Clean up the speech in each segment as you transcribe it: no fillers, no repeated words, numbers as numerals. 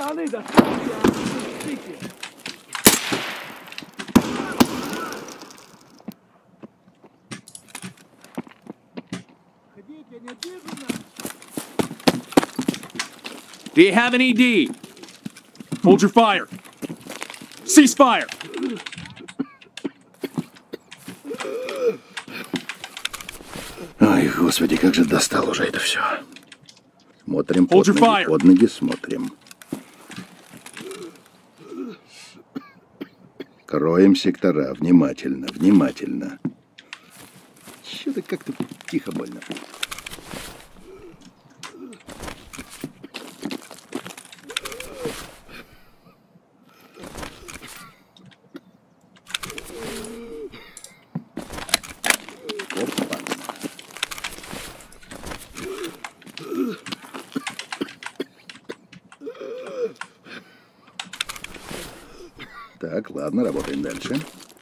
Пацаны, достаньте, отпустите. Ходите, не вижу нас. Do you have an ED? Hold your fire. Cease fire. Ой, господи, как же достал уже это все. Смотрим Hold your fire. под ноги смотрим. Кроем сектора, внимательно, внимательно. Что-то как-то тихо больно. Опа. Так, ладно, работаем дальше.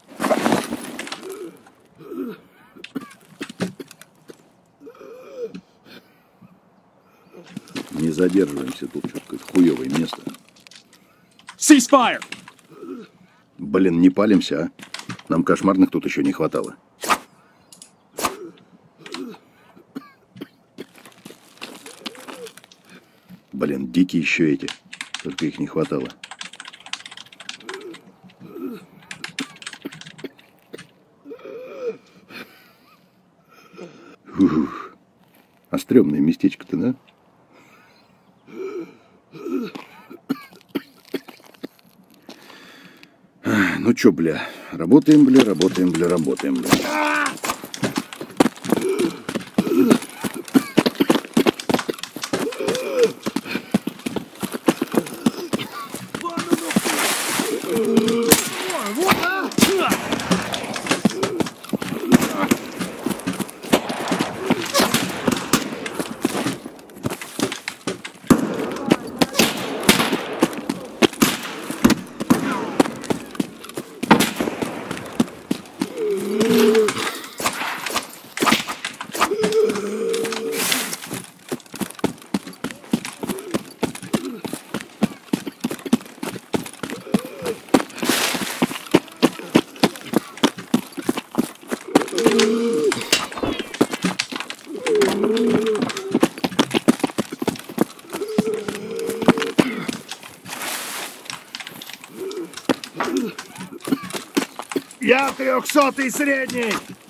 Не задерживаемся тут, что-то хуёвое место. Cease fire. Блин, не палимся, а? Нам кошмарных тут еще не хватало. Блин, дикие еще эти. Только их не хватало. Ух. А стрёмное местечко-то, да? Ну чё, бля, работаем, бля, работаем, бля, работаем, бля. Я 300-й средний!